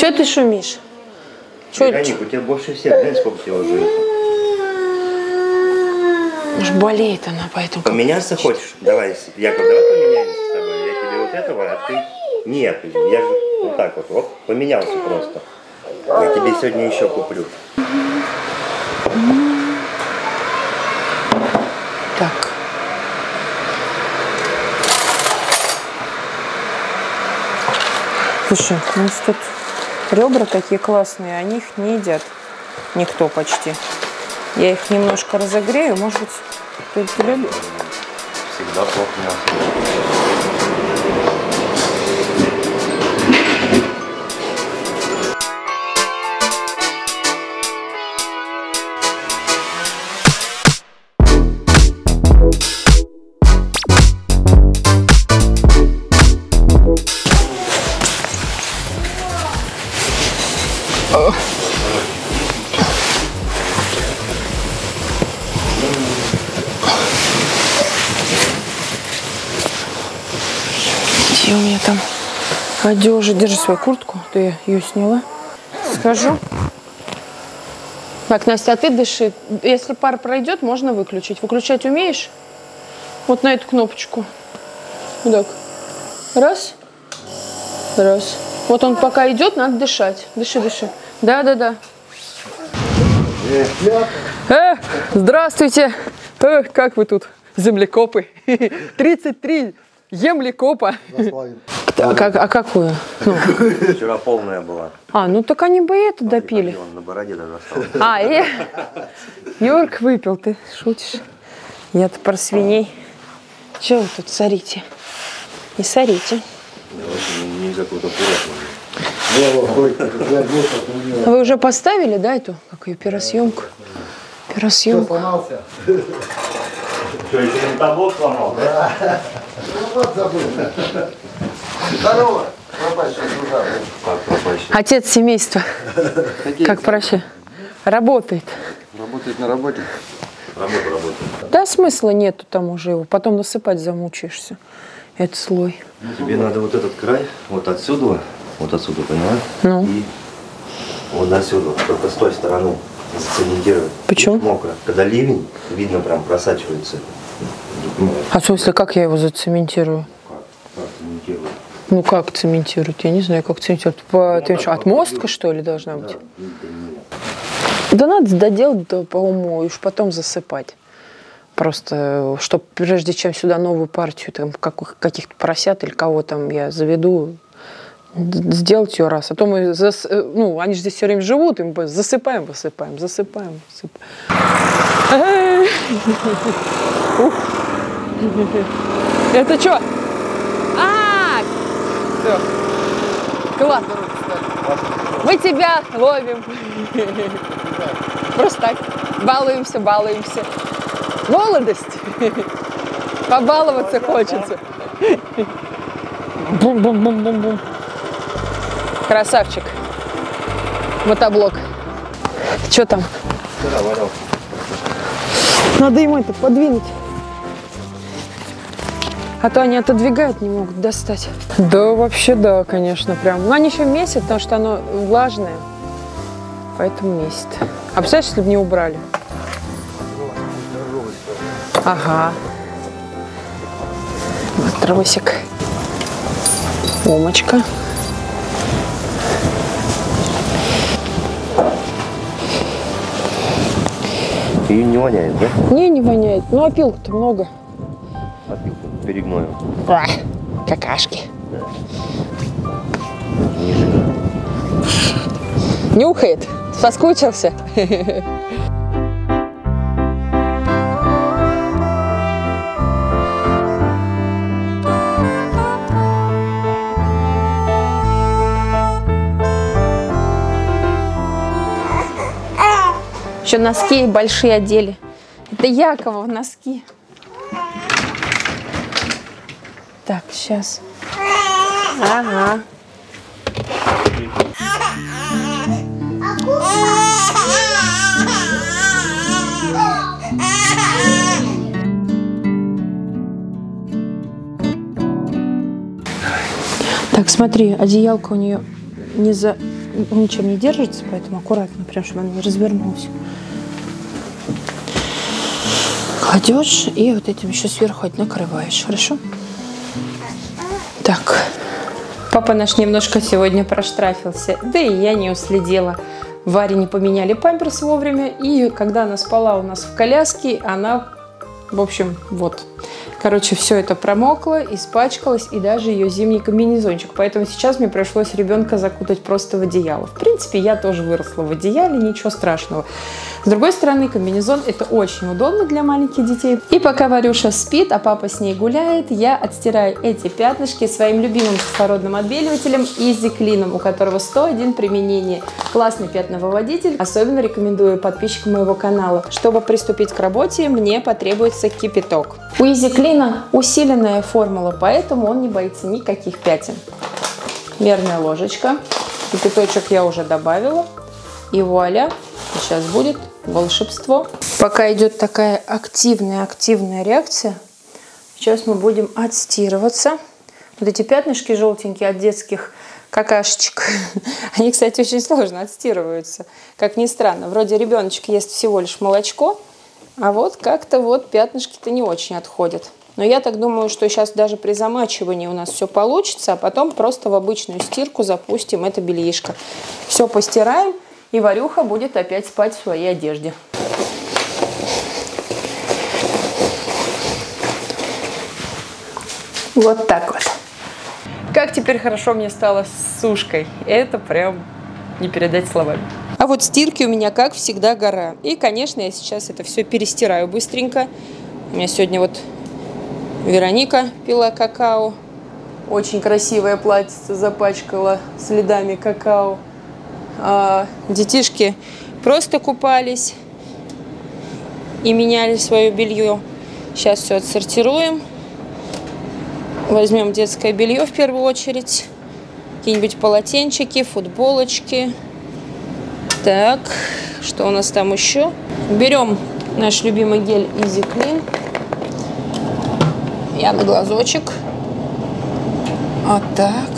Че ты шумишь? Вероник, у тебя больше всех, знаешь, сколько тебе уже? Уж болеет она, поэтому... Поменяться хочешь? Давай, Яков, давай поменяемся с тобой. Я тебе вот этого, а ты... Нет, я же вот так вот, поменялся просто. Я тебе сегодня еще куплю. Так. Слушай, у нас тут ребра такие классные, они их не едят. Никто почти. Я их немножко разогрею, может быть, ты любишь? Всегда плохо мясо. Где у меня там одежда? Держи свою куртку, ты ее сняла. Схожу. Так, Настя, а ты дыши. Если пар пройдет, можно выключить. Выключать умеешь? Вот на эту кнопочку. Вот так. Раз. Раз. Вот он пока идет, надо дышать. Дыши, дыши. Да, да, да. Здравствуйте. Как вы тут, землекопы? 33 землекопа. А какую? Ну. Вчера полная была. Ну так они бы это допили. Он на бороде даже остался. Йорк выпил, ты шутишь? Я-то про свиней. Чего вы тут сорите? Не сорите. Не какую-то пуроту. Вы уже поставили, да, эту, как ее, пиросъемку? Пиросъемку. Что, еще на табло сломал, да? Здорово! Отец семейства. Как проще? Работает. Работает на работе? Работает. Да, смысла нету там уже его. Потом насыпать замучаешься. Это слой. Тебе надо вот этот край, вот отсюда, поняла? Ну. И вот до сюда, только с той стороны зацементировать. Почему? Мокро. Когда ливень, видно, прям просачивается. А в смысле, как я его зацементирую? Как цементировать? Ну как цементировать? Я не знаю, как цементировать. Отмостка, что ли, должна быть? Да надо доделать по уму и уж потом засыпать. Просто, чтобы прежде чем сюда новую партию там, каких-то поросят или кого там я заведу, сделать ее раз. А то мы, они же здесь все время живут, и мы засыпаем, высыпаем, засыпаем, высыпаем. Это что? Все. Класс. Мы тебя ловим. Просто так. Балуемся. Молодость. Побаловаться хочется. Бум-бум-бум-бум-бум. Красавчик. Мотоблок. Что там? Надо ему это подвинуть. А то они отодвигают, не могут достать. Да, вообще, да, конечно, прям. Но они еще месят, потому что оно влажное. Поэтому месит. А представляешь, если бы не убрали? Ага. Матросик. Омочка. И не воняет, да? Не воняет. Ну, опилок-то много. Опилку перегною. Какашки. Да. Не жирно. Нюхает. Соскучился. Еще носки большие одели. Это Якова носки. Так, сейчас. Ага. Так, смотри, одеялко у нее он ничем не держится, поэтому аккуратно, прям чтобы он не развернулся. Кладешь и вот этим еще сверху накрываешь, хорошо? Так. Папа наш немножко сегодня проштрафился, да и я не уследила. Варе не поменяли памперс вовремя, и когда она спала у нас в коляске, она, в общем, вот. Короче, все это промокло, испачкалось, и даже ее зимний комбинезончик. Поэтому сейчас мне пришлось ребенка закутать просто в одеяло. В принципе, я тоже выросла в одеяле, ничего страшного. С другой стороны, комбинезон это очень удобно для маленьких детей. И пока Варюша спит, а папа с ней гуляет, я отстираю эти пятнышки своим любимым кислородным отбеливателем Easy Clean, у которого 101 применение. Классный пятновыводитель, особенно рекомендую подписчикам моего канала. Чтобы приступить к работе, мне потребуется кипяток. У Easy Clean усиленная формула, поэтому он не боится никаких пятен. Мерная ложечка. Кипяточек я уже добавила. И вуаля, сейчас будет волшебство. Пока идет такая активная реакция, сейчас мы будем отстирываться. Вот эти пятнышки желтенькие от детских какашечек, они, кстати, очень сложно отстирываются. Как ни странно, вроде ребеночек ест всего лишь молочко, а вот как-то вот пятнышки-то не очень отходят. Но я так думаю, что сейчас даже при замачивании у нас все получится, а потом просто в обычную стирку запустим это бельишко. Все постираем, и Варюха будет опять спать в своей одежде. Вот так вот. Как теперь хорошо мне стало с сушкой. Это прям не передать словами. А вот стирки у меня, как всегда, гора. И, конечно, я сейчас это все перестираю быстренько. У меня сегодня вот Вероника пила какао. Очень красивое платьице запачкала следами какао. Детишки просто купались и меняли свое белье. Сейчас все отсортируем. Возьмем детское белье в первую очередь. Какие-нибудь полотенчики, футболочки. Так, что у нас там еще? Берем наш любимый гель Easy Clean. Я на глазочек. Вот так.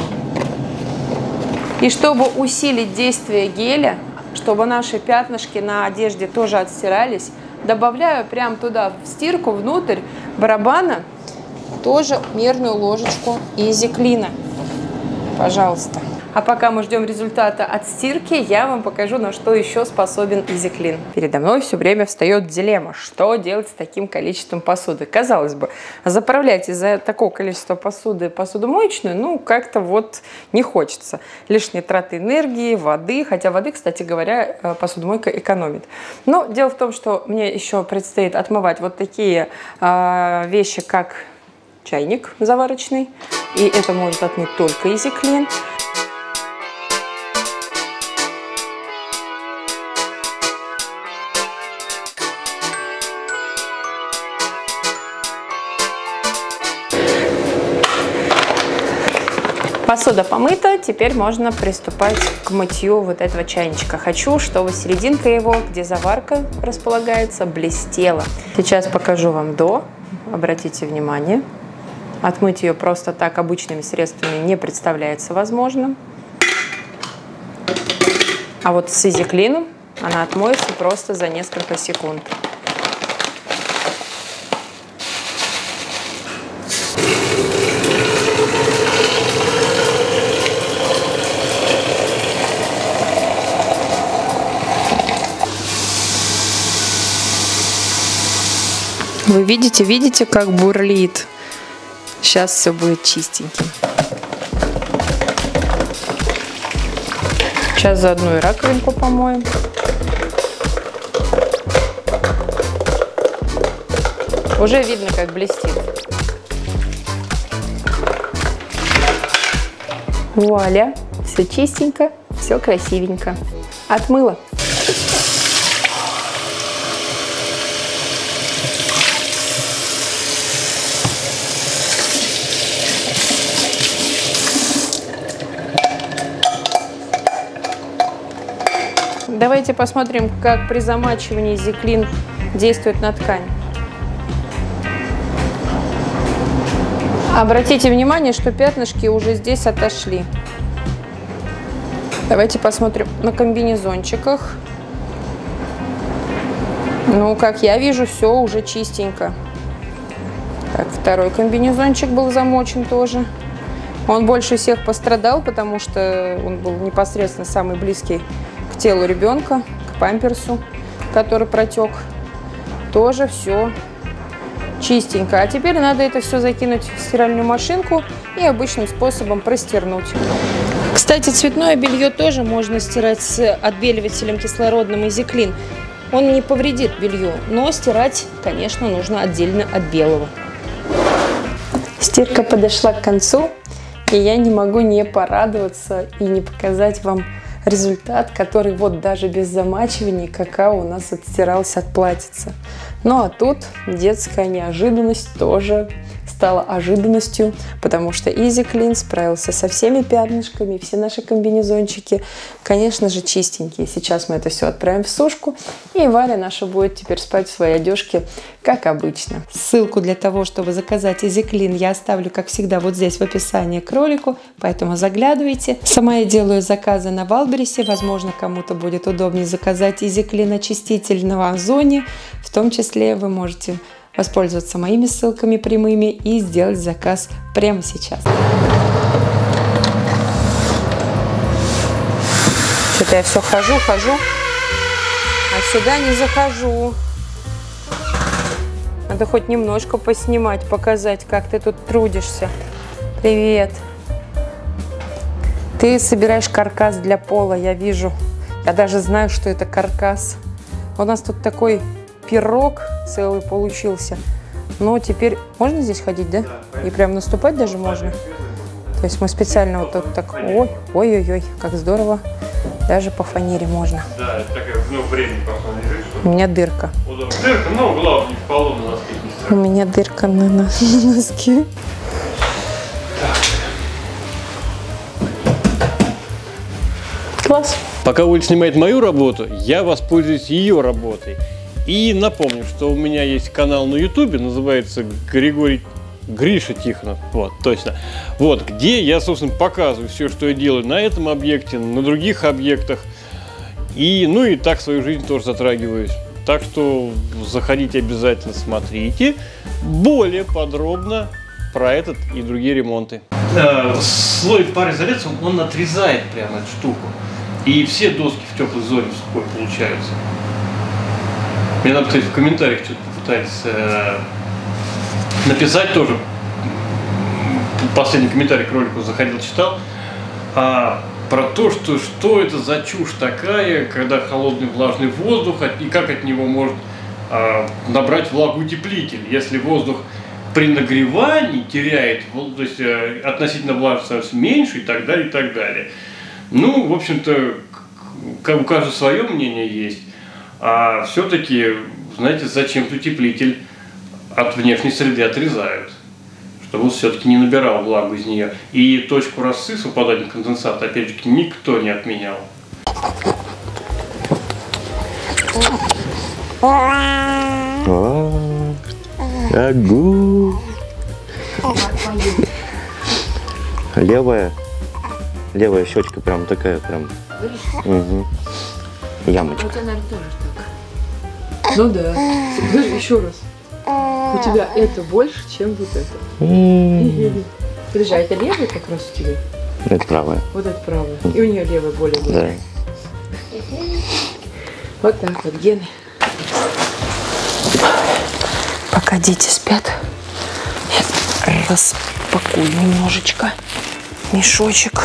И чтобы усилить действие геля, чтобы наши пятнышки на одежде тоже отстирались, добавляю прямо туда в стирку, внутрь барабана, тоже мерную ложечку Easy Clean. Пожалуйста. А пока мы ждем результата от стирки, я вам покажу, на что еще способен Easy Clean. Передо мной все время встает дилемма, что делать с таким количеством посуды. Казалось бы, заправлять из-за такого количества посуды посудомоечную, ну, как-то вот не хочется. Лишние траты энергии, воды, хотя воды, кстати говоря, посудомойка экономит. Но дело в том, что мне еще предстоит отмывать вот такие вещи, как чайник заварочный, и это может отмыть только Easy Clean. Посуда помыта, теперь можно приступать к мытью вот этого чайничка. Хочу, чтобы серединка его, где заварка располагается, блестела. Сейчас покажу вам до. Обратите внимание. Отмыть ее просто так обычными средствами не представляется возможным. А вот с Easy Clean она отмоется просто за несколько секунд. Вы видите, как бурлит. Сейчас все будет чистеньким. Сейчас заодно и раковинку помоем. Уже видно, как блестит. Вуаля! Все чистенько, все красивенько. Отмыла. Давайте посмотрим, как при замачивании Easy Clean действует на ткань. Обратите внимание, что пятнышки уже здесь отошли. Давайте посмотрим на комбинезончиках. Ну, как я вижу, все уже чистенько. Так, второй комбинезончик был замочен тоже. Он больше всех пострадал, потому что он был непосредственно самый близкий к телу ребенка, к памперсу, который протек. Тоже все чистенько. А теперь надо это все закинуть в стиральную машинку и обычным способом простернуть. Кстати, цветное белье тоже можно стирать с отбеливателем кислородным EasyClean. Он не повредит белью, но стирать, конечно, нужно отдельно от белого. Стирка подошла к концу, и я не могу не порадоваться и не показать вам результат, который вот даже без замачивания какао у нас отстирался от платьица. Ну а тут детская неожиданность тоже стала ожиданностью, потому что EasyClean справился со всеми пятнышками, все наши комбинезончики, конечно же, чистенькие. Сейчас мы это все отправим в сушку, и Валя наша будет теперь спать в своей одежке, как обычно. Ссылку для того, чтобы заказать EasyClean, я оставлю, как всегда, вот здесь в описании к ролику, поэтому заглядывайте. Сама я делаю заказы на Валберисе, возможно, кому-то будет удобнее заказать EasyClean очиститель на Озоне, в том числе вы можете воспользоваться моими ссылками прямыми и сделать заказ прямо сейчас. Что-то я все хожу, а сюда не захожу. Надо хоть немножко поснимать, показать, как ты тут трудишься. Привет. Ты собираешь каркас для пола, я вижу. Я даже знаю, что это каркас. У нас тут такой пирог целый получился. Но теперь можно здесь ходить, да? И прям наступать даже можно. То есть мы специально вот тут так... Ой-ой-ой, как здорово. Даже по фанере можно. Да, это такая, времени просто лежит. У меня дырка. Удобно. Дырка, но главное не в полу на носке не ставить. У меня дырка на носке. Класс. Пока Оля снимает мою работу, я воспользуюсь ее работой. И напомню, что у меня есть канал на ютубе, называется Гриша Тихонов, вот, точно. Вот, где я, собственно, показываю все, что я делаю на этом объекте, на других объектах. И, ну и так свою жизнь тоже затрагиваюсь. Так что заходите обязательно, смотрите более подробно про этот и другие ремонты. Слой пароизоляции, он отрезает прямо эту штуку. И все доски в теплой зоне в сухой получаются. Мне надо, кстати, в комментариях что-то попытались написать тоже. Последний комментарий к ролику заходил, читал. Про то, что это за чушь такая, когда холодный влажный воздух, и как от него может набрать влагоутеплитель, если воздух при нагревании теряет, то есть относительно влажность становится меньше и так далее, и так далее. Ну, в общем-то, у каждого свое мнение есть. А все-таки, знаете, зачем-то утеплитель от внешней среды отрезают, чтобы он все-таки не набирал влагу из нее. И точку росы с выпаданием конденсата, опять же, никто не отменял. Агу. Левая щечка прям такая, прям. Угу. Ямочка. У тебя, наверное, тоже так. Ну да. Подожди, еще раз. У тебя это больше, чем вот это. Подожди, а это левая как раз у тебя? Это правая. Вот это правая. И у нее левая более. Да. Вот так вот, гены. Пока дети спят, я распакую немножечко мешочек.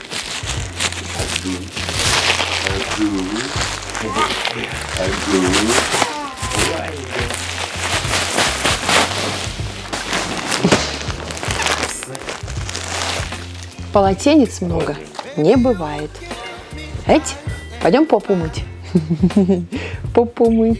Полотенец много не бывает. Эти, пойдем попу мыть. Попу мыть.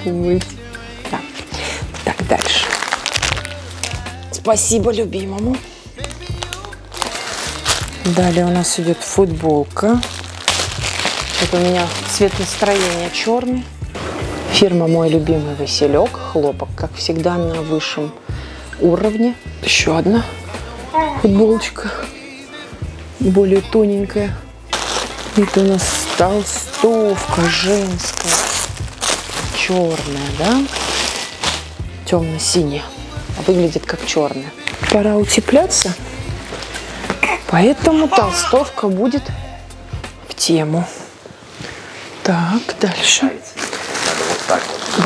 Так, дальше. Спасибо любимому. Далее у нас идет футболка. Это у меня цвет настроения черный. Фирма «Мой любимый Василек». Хлопок, как всегда, на высшем уровне. Еще одна футболочка. Более тоненькая. Это у нас толстовка женская. Черная, да? Темно-синяя. Выглядит как черная. Пора утепляться. Поэтому толстовка будет в тему. Так, дальше. Надо вот так вот.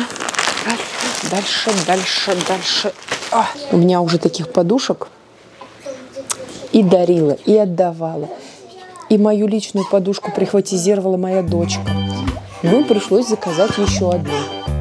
Дальше. У меня уже таких подушек и дарила, и отдавала. И мою личную подушку прихватизировала моя дочка. Ну и пришлось заказать еще одну.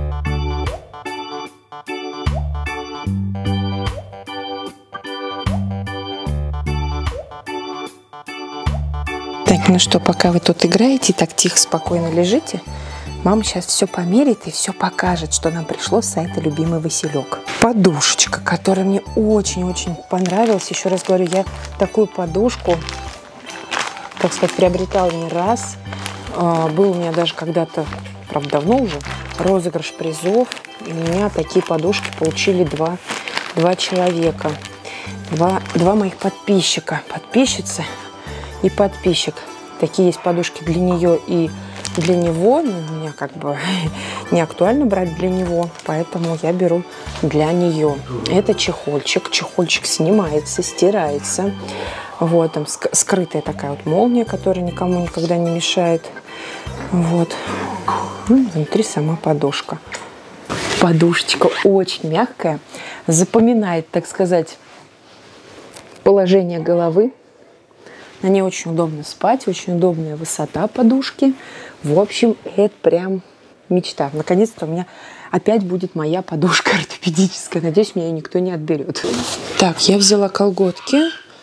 Так, ну что, пока вы тут играете, так тихо, спокойно лежите, мама сейчас все померит и все покажет, что нам пришло с сайта «Любимый Василек». Подушечка, которая мне очень-очень понравилась. Еще раз говорю, я такую подушку, так сказать, приобретала не раз. Был у меня даже когда-то, правда, давно уже, розыгрыш призов. И у меня такие подушки получили два человека. Два моих подписчика. Подписчица и подписчик. Такие есть подушки для нее и для него. Но у меня как бы не актуально брать для него, поэтому я беру для нее. Это чехольчик. Чехольчик снимается, стирается. Вот, там скрытая такая вот молния, которая никому никогда не мешает. Вот. Ну, внутри сама подушка. Подушечка очень мягкая. Запоминает, так сказать, положение головы. На ней очень удобно спать, очень удобная высота подушки. В общем, это прям мечта. Наконец-то у меня опять будет моя подушка ортопедическая. Надеюсь, меня ее никто не отберет. Так, я взяла колготки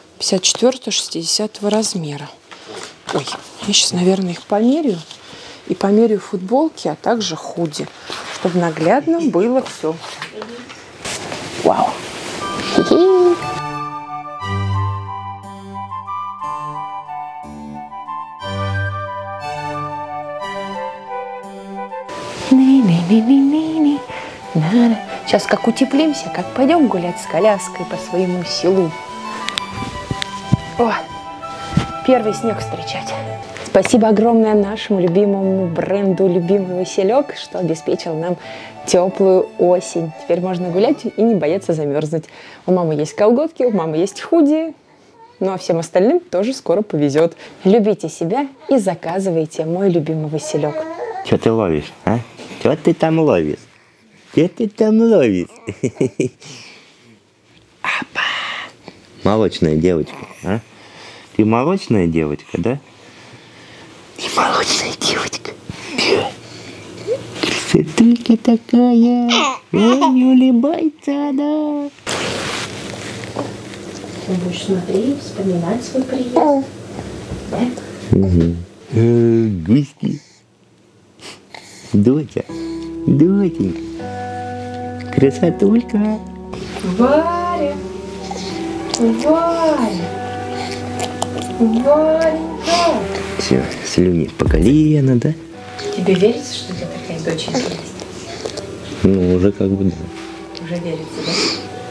54-60 размера. Ой, я сейчас, наверное, их померяю. И померяю футболки, а также худи, чтобы наглядно было все. Вау! Сейчас как утеплимся, как пойдем гулять с коляской по своему селу. О, первый снег встречать. Спасибо огромное нашему любимому бренду «Любимый Василек», что обеспечил нам теплую осень. Теперь можно гулять и не бояться замерзнуть. У мамы есть колготки, у мамы есть худи. Ну а всем остальным тоже скоро повезет. Любите себя и заказывайте мой любимый Василек. Что ты ловишь, а? Что ты там ловишь? Что ты там ловишь? Апа! Молочная девочка, а? Ты молочная девочка, да? Ты молочная девочка. Красотулька такая. Ой, не улыбается она. Ты будешь смотреть, вспоминать свой приезд. Да? Гуськи. Доча. Доченька. Красотулька. Варя. Варя. Варенька. Все, слюни по колено, да? Тебе верится, что у тебя такая доченька есть? Ну, уже как бы да. Уже верится, да?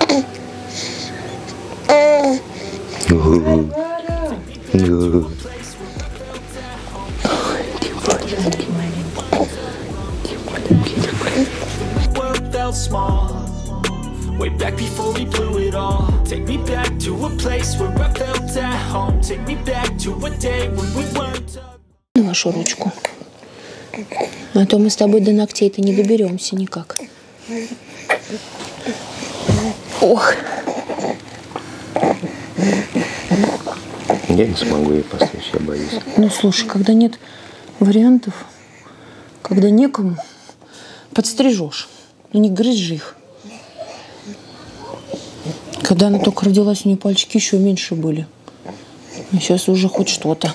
Way back before we blew it all. Take me back to a place where I felt at home. Take me back to a day when we weren't. Нашу ручку. А то мы с тобой до ногтей-то не доберемся никак. Ох. Я не смогу ей постричь, я боюсь. Ну, слушай, когда нет вариантов, когда некому, подстрижешь. И не грызь же их. Когда она только родилась, у нее пальчики еще меньше были. А сейчас уже хоть что-то.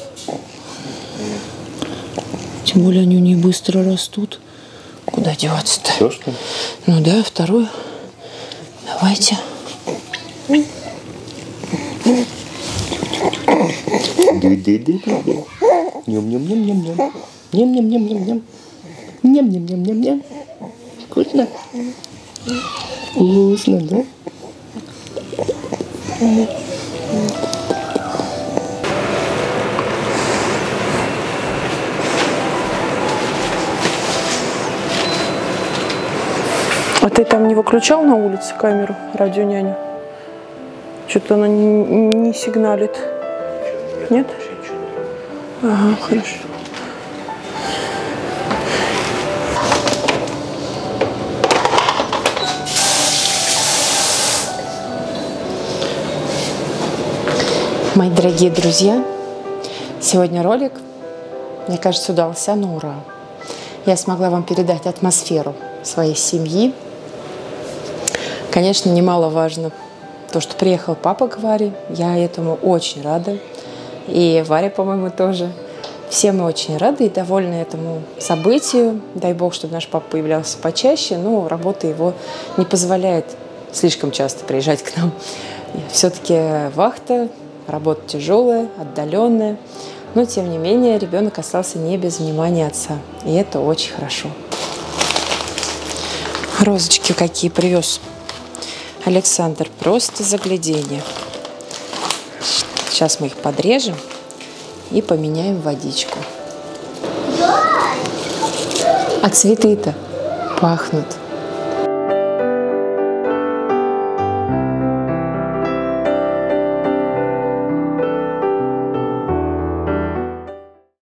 Тем более они у нее быстро растут. Куда деваться-то? Все, что ли? Ну да, вторую. Давайте. Ням-ням-ням-ням-ням. Ням-ням-ням-ням-ням. Ням-ням-ням-ням-ням. Вкусно? Вкусно, да? А ты там не выключал на улице камеру, радионяню? Что-то она не сигналит. Нет? Ага, хорошо. Мои дорогие друзья, сегодня ролик, мне кажется, удался на ура. Я смогла вам передать атмосферу своей семьи. Конечно, немаловажно то, что приехал папа к Варе. Я этому очень рада. И Варя, по-моему, тоже. Все мы очень рады и довольны этому событию. Дай бог, чтобы наш папа появлялся почаще, но работа его не позволяет слишком часто приезжать к нам. Все-таки вахта, работа тяжелая, отдаленная. Но, тем не менее, ребенок остался не без внимания отца. И это очень хорошо. Розочки какие привез Александр. Просто загляденье. Сейчас мы их подрежем и поменяем водичку. А цветы-то пахнут